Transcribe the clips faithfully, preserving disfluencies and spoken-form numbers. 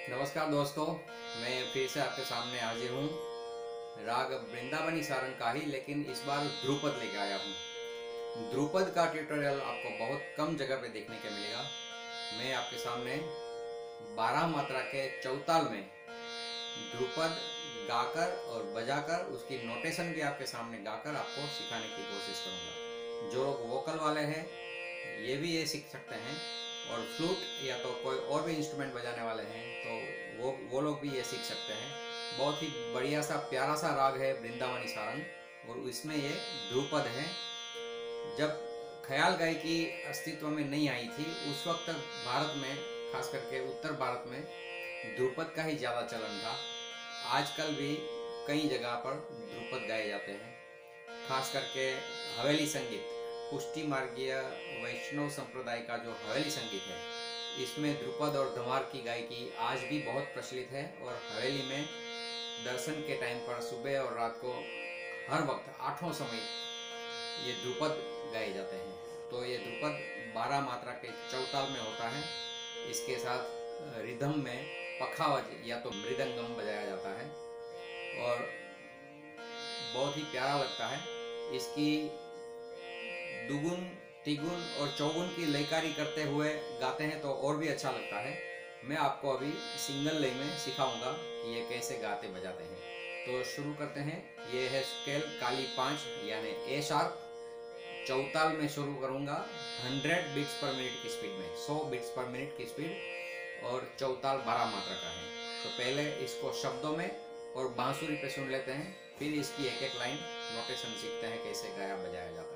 नमस्कार दोस्तों, मैं फिर से आपके सामने हाजिर हूँ। राग वृंदावनी सारंग का ही, लेकिन इस बार ध्रुपद लेके आया हूँ। ध्रुपद का ट्यूटोरियल आपको बहुत कम जगह पे देखने को मिलेगा। मैं आपके सामने बारह मात्रा के चौताल में ध्रुपद गाकर और बजाकर उसकी नोटेशन भी आपके सामने गाकर आपको सिखाने की कोशिश करूँगा। जो लोग वोकल वाले हैं ये भी ये सीख सकते हैं, और फ्लूट या तो कोई और भी इंस्ट्रूमेंट बजाने वाले हैं तो वो वो लोग भी ये सीख सकते हैं। बहुत ही बढ़िया सा प्यारा सा राग है वृंदावनी सारंग, और इसमें ये ध्रुपद है। जब ख्याल गायकी अस्तित्व में नहीं आई थी उस वक्त भारत में, खास करके उत्तर भारत में, ध्रुपद का ही ज़्यादा चलन था। आजकल भी कई जगह पर ध्रुपद गाए जाते हैं, खास करके हवेली संगीत, पुष्टि मार्गीय वैष्णव संप्रदाय का जो हवेली संगीत है, इसमें ध्रुपद और धमार की गायकी आज भी बहुत प्रचलित है। और हवेली में दर्शन के टाइम पर सुबह और रात को हर वक्त आठों समय ये ध्रुपद गाए जाते हैं। तो ये ध्रुपद बारह मात्रा के चौताल में होता है। इसके साथ रिदम में पखावज या तो मृदंगम बजाया जाता है और बहुत ही प्यारा लगता है। इसकी दुगुन, तिगुन और चौगुन की लयकारी करते हुए गाते हैं तो और भी अच्छा लगता है। मैं आपको अभी सिंगल लय में सिखाऊंगा कि ये कैसे गाते बजाते हैं। तो शुरू करते हैं। ये है स्केल काली पाँच यानी ए शार्प। चौताल में शुरू करूंगा हंड्रेड बीट्स पर मिनट की स्पीड में, सौ बीट्स पर मिनट की स्पीड, और चौताल बारह मात्रा का है। तो पहले इसको शब्दों में और बांसुरी पे सुन लेते हैं, फिर इसकी एक एक लाइन नोटेशन सीखते हैं कैसे गाया बजाया जाता है।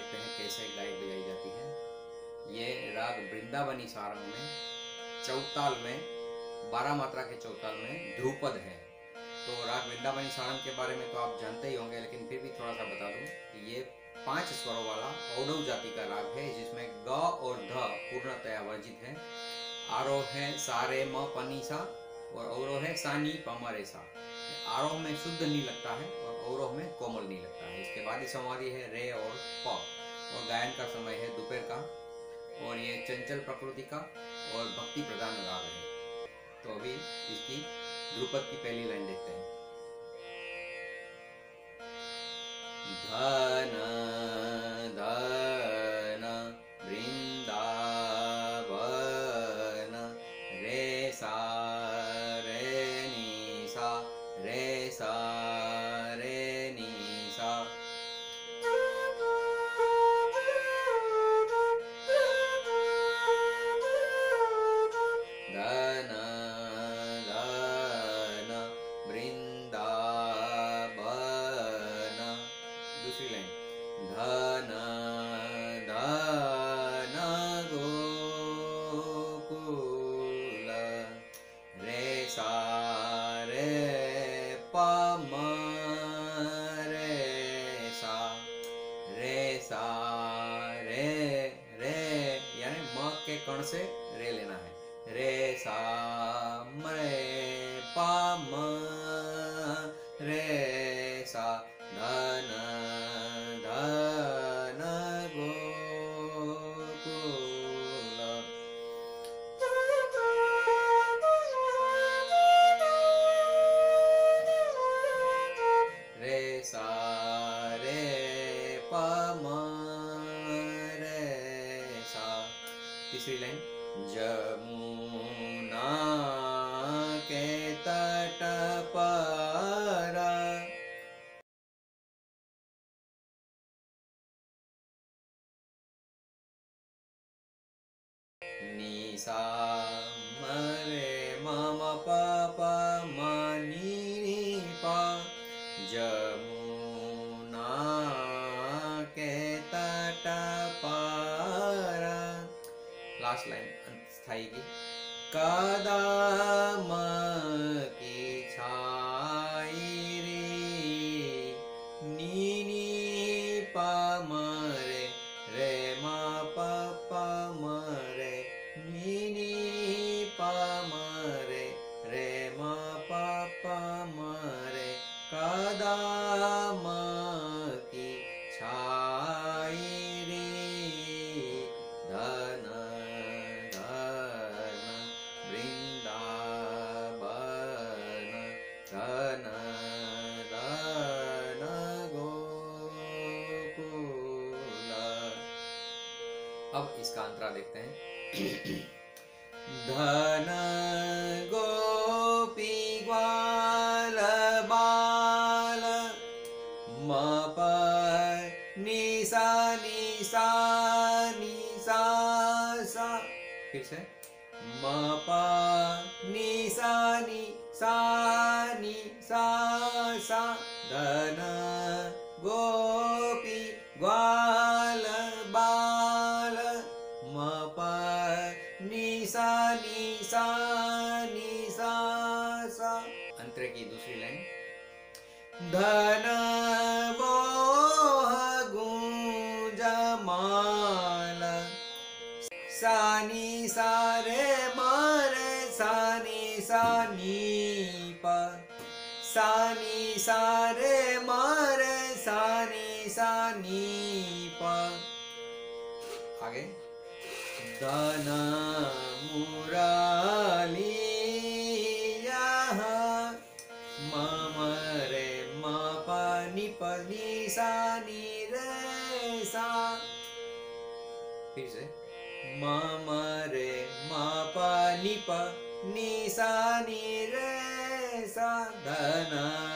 देखते हैं कैसे गाय बजाई जाती है। ये राग वृंदावनी सारंग में चौताल में बारह मात्रा के चौताल में ध्रुपद है। तो राग वृंदावनी सारंग के बारे में तो आप जानते ही होंगे, लेकिन फिर भी थोड़ा सा बता दूं कि ये पांच स्वरों वाला औडव जाति का राग है, जिसमें ग और ध पूर्णतया वर्जित है। आरोह है सा रे म प नी सा और अवरोह है सा नी प म रे सा। आरोह में शुद्ध नी लगता है और अवरोह में कोमल नी लगता है। इसके बाद ही संवादी है रे और प, और गायन का समय है दोपहर का, और ये चंचल प्रकृति का और भक्ति प्रधान राग है। तो अभी इसकी ध्रुपद की पहली लाइन देखते हैं। धन धन वृंदावन रे सा रे नी सा रे सा रे नी सा। धन धन वृंदावन, दूसरी लाइन धन धन गोकुल रे सा रे प म रे सा रे सा रे रे, यानी म के कण से रे लेना है। रे सा म रे प म रे सा। धन धन गोकुल रे सा रे प म रे सा। तीसरी लाइन जमुना के तट पर नी सा म रे म म प प म नी नी प। जमुना के तट पर, लास्ट लाइन स्थाई की, कदम की छाई रे नी नी प म रे रे म प प म रे नी नी प म रे रे म प प म रे। कदम की छाई रे धन धन वृंदावन धन धन गोकुल। अब इसका अंतरा देखते हैं। धन गोपी ग्वाल बाल म प नि सा नि सा नि सा सा। फिर से म प नि सा नि सा नि सा सा। धन गोपी ग्वाल बाल म प नि सा नि सा नि सा सा। अंतरे की दूसरी लाइन धन वो गूंज माल सा नि सा रे म रे सा नि सा नि प सा नि सा रे म रे सा नि सा नि प। आगे धन मुरली म म रे म प नि प नि सा नि रे सा। फिर से म म रे म प नि प नि सा नि रे सा। धन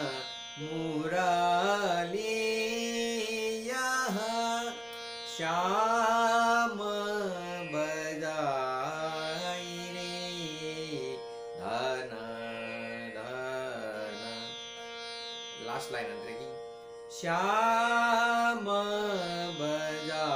मुरली श्याम बजाई रे धन धन। लास्ट लाइन अंतरे की श्याम बजाई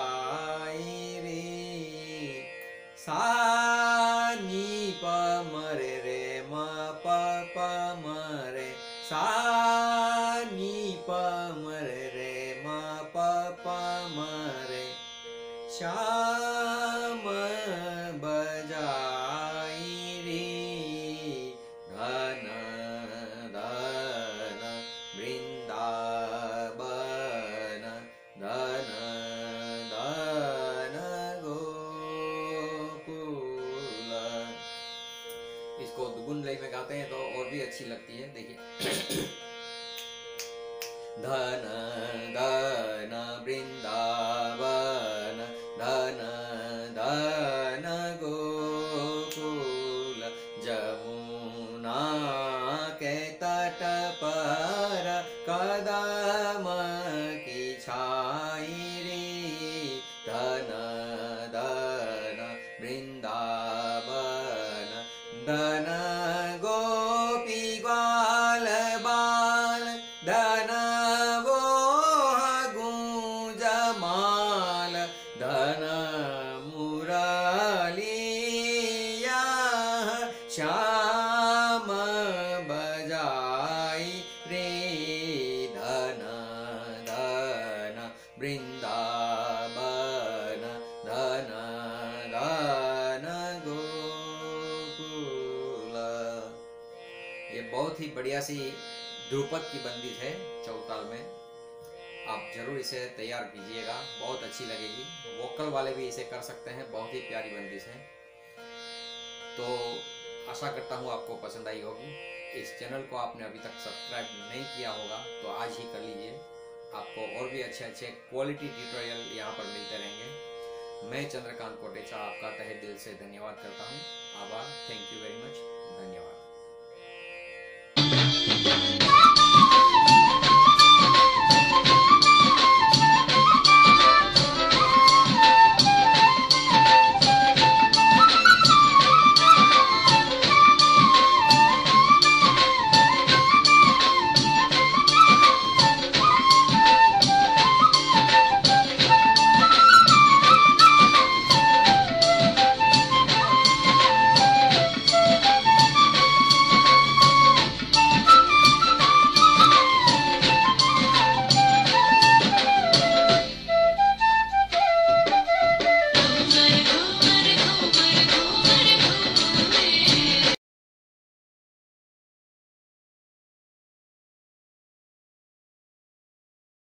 श्याम बजाई रे धन धन वृंदावन धन धन गोकुल। इसको दुगुन लय में गाते हैं तो और भी अच्छी लगती है। देखिए धन धन वृंदावन धन धन गोकुल जमुना के तट पर कदम की छाई रे धन धन वृंदावन धन गोपी ग्वाल बाल धन वो गूंजमाल धन मुरलिया श्याम बजाई रे धन धन वृंदावन धन धन गोकुल। ये बहुत ही बढ़िया सी ध्रुपद की बंदिश है चौताल में। आप जरूर इसे तैयार कीजिएगा, बहुत अच्छी लगेगी। वोकल वाले भी इसे कर सकते हैं, बहुत ही प्यारी बंदिश है। तो आशा करता हूँ आपको पसंद आई होगी। इस चैनल को आपने अभी तक सब्सक्राइब नहीं किया होगा तो आज ही कर लीजिए। आपको और भी अच्छे अच्छे क्वालिटी ट्यूटोरियल यहाँ पर मिलते रहेंगे। मैं चंद्रकांत कोटेचा आपका तहे दिल से धन्यवाद करता हूँ। आभार। Thank you very much. धन्यवाद।